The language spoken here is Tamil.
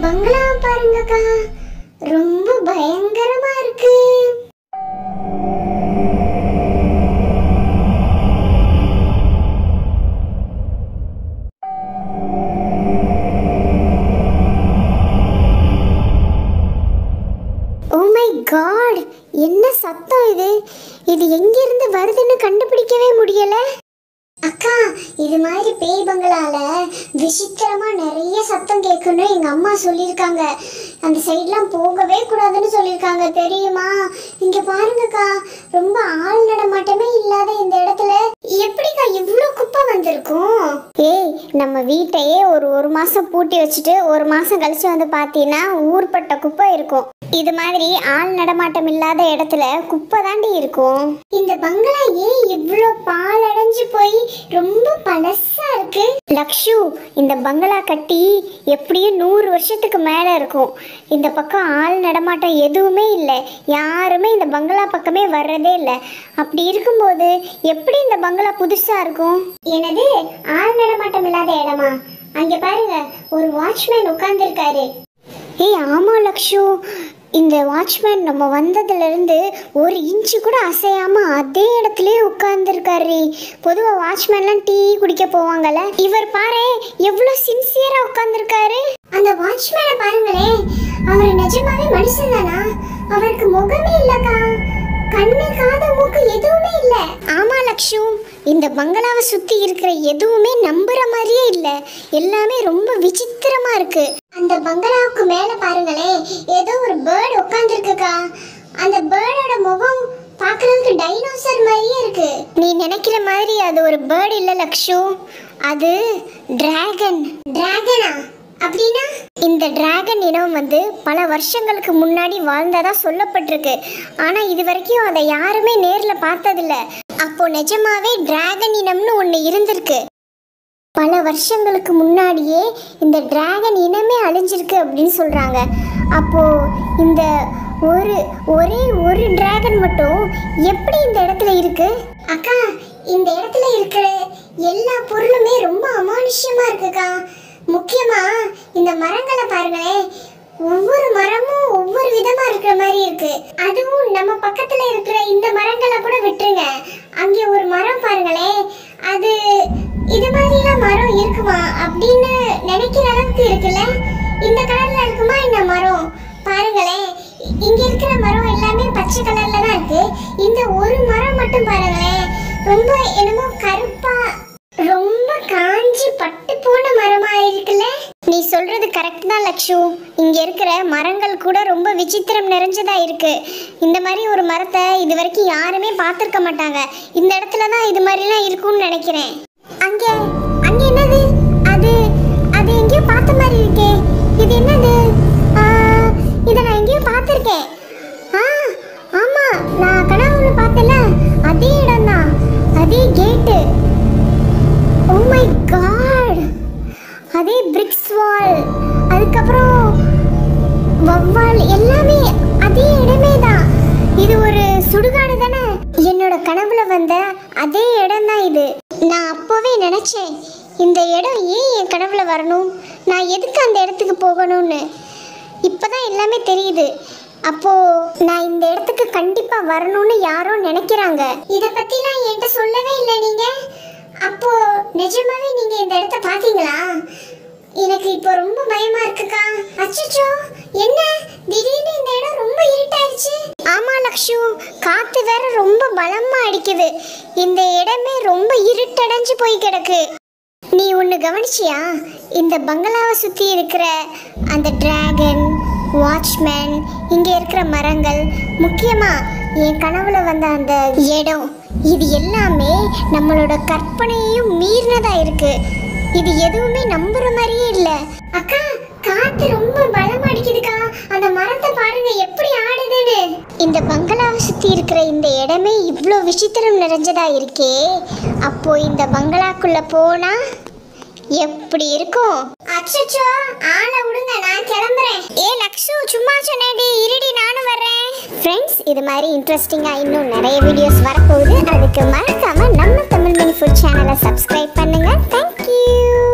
பங்களா பாருங்கக்கா, ரொம்ப பயங்கரமா இருக்கு. Oh my God, என்ன சத்தம் இது? இது எங்க இருந்து வருதுன்னு கண்டுபிடிக்கவே முடியல. அக்கா, இது மாதிரி பேய் பங்களால விசித்திரமா நிறைய சத்தம் கேட்குன்னு எங்க அம்மா சொல்லியிருக்காங்க. அந்த சைட்லாம் போகவே கூடாதுன்னு சொல்லியிருக்காங்க, தெரியுமா? இங்க பாருங்கக்கா, ரொம்ப ஆள் நடமாட்டமே இல்லாத இந்த இடத்துல எப்படிக்கா இவ்வளோ குப்பை வந்திருக்கும்? ஏய், நம்ம வீட்டையே ஒரு மாசம் பூட்டி வச்சுட்டு ஒரு மாசம் கழிச்சு வந்து பார்த்தீங்கன்னா ஊர்பட்ட குப்பை இருக்கும். இது மாதிரி ஆள் நடமாட்டம் இல்லாத இடத்துல குப்பை தாண்டி இருக்கும். இந்த பங்களா ஏன் இவ்வளோ பாழடைஞ்சு போய் ரொம்ப பழசா இருக்கு? லக்ஷு, இந்த பங்களா கட்டி எப்படியும் 100 வருஷத்துக்கு மேல இருக்கும். இந்த பக்கம் ஆள் நடமாட்டம் எதுவுமே இல்லை, யாருமே இந்த பங்களா பக்கமே வர்றதே இல்லை. அப்படி இருக்கும்போது எப்படி இந்த பங்களா புதுசா இருக்கும்? எனது ஆள் நடமாட்டம் இல்லாத இடமா? அங்க பாருங்க, ஒரு வாட்ச்மேன் உட்கார்ந்துருக்காரு. ஏய் ஆமா லக்ஷு, இந்த வாட்ச்மேன் நம்ம வந்ததுலேருந்து 1 இன்ச்சு கூட அசையாமல் அதே இடத்துலயே உட்கார்ந்துருக்காரு. பொதுவாக வாட்ச்மேன்லாம் டீ குடிக்க போவாங்கல்ல, இவர் பாரு எவ்வளோ சின்சியராக உட்கார்ந்துருக்காரு. அந்த வாட்ச்மேனை பாருங்களேன், அவர் நிஜமாவே மனுஷன் தானா? அவருக்கு முகமே இல்லக்கா, கண்ணு காது மூக்கு எதுவுமே இல்ல. ஆமா லக்ஷு, இந்த பங்களாவை சுத்தி இருக்கிற எதுவுமே நம்புற மாதிரியே இல்ல, எல்லாமே ரொம்ப விசித்திரமா இருக்கு. அந்த பங்களாவுக்கு மேல பாருங்களேன், ஏதோ ஒரு பேர்டு உட்கார்ந்துருக்குக்கா. அந்த பேர்டோட முகம் பார்க்கறதுக்கு டைனோசர் மாதிரியே இருக்கு. நீ நினைக்கிற மாதிரி அது ஒரு பேர்டு இல்ல லக்ஷு, அது டிராகன். டிராகனா அப்படின்னா? இந்த டிராகன் இனம் வந்து பல வருஷங்களுக்கு முன்னாடி வாழ்ந்ததா சொல்லப்பட்டிருக்கு. ஆனா இது வரைக்கும் அதை யாருமே நேர்ல பார்த்ததில்ல. அப்போ நிஜமாவே டிராகன் இனம்னு ஒண்ணு இருந்திருக்கு. பல வருஷங்களுக்கு முன்னாடியே இந்த டிராகன் இனமே அழிஞ்சிருக்கு அப்படின்னு சொல்றாங்க. அப்போ இந்த ஒரே ஒரு டிராகன் மட்டும் எப்படி இந்த இடத்துல இருக்கு? அக்கா, இந்த இடத்துல இருக்கிற எல்லா பொருளுமே ரொம்ப அமானுஷ்யமா இருக்குக்கா. முக்கியமா இந்த மரங்களை பாருங்களேன், ஒவ்வொரு மரமும் ஒவ்வொரு விதமா இருக்கிற மாதிரி இருக்கு. அதுவும் நம்ம பக்கத்துல இருக்கிற இந்த மரங்களை கூட விட்டுருங்க, அங்கே ஒரு மரம் பாருங்களேன், அது இது மாதிரிலாம் மரம் இருக்குமா அப்படின்னு நினைக்கிற அளவுக்கு இருக்குல்ல. இந்த கலர்ல இருக்குமா இந்த மரம்? பாருங்களேன், இங்க இருக்கிற மரம் எல்லாமே பச்சை கலர்ல தான் இருக்கு. இந்த ஒரு மரம் மட்டும் பாருங்களேன், ரொம்ப என்னமோ கருப்பா, ரொம்ப காஞ்சி பட்டு போன மரமா இருக்குல்ல. நீ சொல்றது கரெக்ட் தான் லக்ஷு, இங்க இருக்கிற மரங்கள் கூட ரொம்ப விசித்திரம் நிறைஞ்சதா இருக்கு. இந்த மாதிரி ஒரு மரத்தை இது வரைக்கும் யாருமே பார்த்திருக்க மாட்டாங்க. இந்த இடத்துல தான் இது மாதிரிலாம் இருக்கும்னு நினைக்கிறேன். அங்க என்னது? அது எங்கேயோ பார்த்த மாதிரி இருக்கே. இது என்னது? இதை நான் எங்கேயோ பார்த்துருக்கேன். ஆமா, நான் கனவுல பார்த்தல, அதே இடம் தான், அதே கேட்டு. ஓ மை காட், அதே பிரிக்ஸ் வால், அதுக்கப்புறம் வவ்வால், எல்லாமே அதே இடமே தான். இது ஒரு சுடுகாடு தானே? என்னோட கனவுல வந்த அதே இடம் தான் இது. நான் அப்போவே நினைச்சேன், இந்த இடம் ஏன் என் கனவுல வரணும், நான் எதுக்கு அந்த இடத்துக்கு போகணும்னு. இப்போதான் எல்லாமே தெரியுது. அப்போ நான் இந்த இடத்துக்கு கண்டிப்பா வரணும்னு யாரோ நினைக்கிறாங்க. இத பத்திலாம் என்கிட்ட சொல்லவே இல்லை நீங்க. அப்போ நிஜமாவே நீங்க இந்த இடத்த பாத்தீங்களா? எனக்கு இப்போ ரொம்ப பயமா இருக்குக்கா. அச்சச்சோ, என்ன திடீர்னு இந்த இடம் ரொம்ப இருட்டாயிருச்சு? ஆமா லக்ஷு, காத்து வேற ரொம்ப பலமா அடிக்குது. இந்த இடமே ரொம்ப இருட்டடைஞ்சு போய் கிடக்கு. நீ ஒன்று கவனிச்சியா? இந்த பங்களாவை சுற்றி இருக்கிற அந்த டிராகன், வாட்ச்மேன், இங்கே இருக்கிற மரங்கள், முக்கியமாக என் கனவுல வந்த அந்த இடம், இது எல்லாமே நம்மளோட கற்பனையையும் மீறினதா இருக்கு. இது எதுவுமே நம்புற மாதிரியே இல்லை. அக்கா, காத்து ரொம்ப பலமா அடிக்குதுக்கா. அந்த மரத்தை பாருங்க எப்படி ஆடுதுன்னு. இந்த பங்களாவை சுற்றி இருக்கிற இந்த இடமே இவ்வளோ விசித்திரம் நிறைஞ்சதா இருக்கே. அப்போ இந்த பங்களாக்குள்ள போனா எப்படி இருக்கும்? அச்சச்சோ, ஆளை விடுங்க, நான் கிளம்புறேன். ஏ லக்ஷு, சும்மா சொன்னேடி, இருடி நானும் வர்றேன். ஃப்ரெண்ட்ஸ், இது மாதிரி இன்ட்ரெஸ்டிங்கா இன்னும் நிறைய வீடியோஸ் வரப்போகுது. அதுக்கு மறக்காம நம்ம தமிழ் மினி ஃபுட் சேனலை சப்ஸ்கிரைப் பண்ணுங்க. தேங்க்யூ.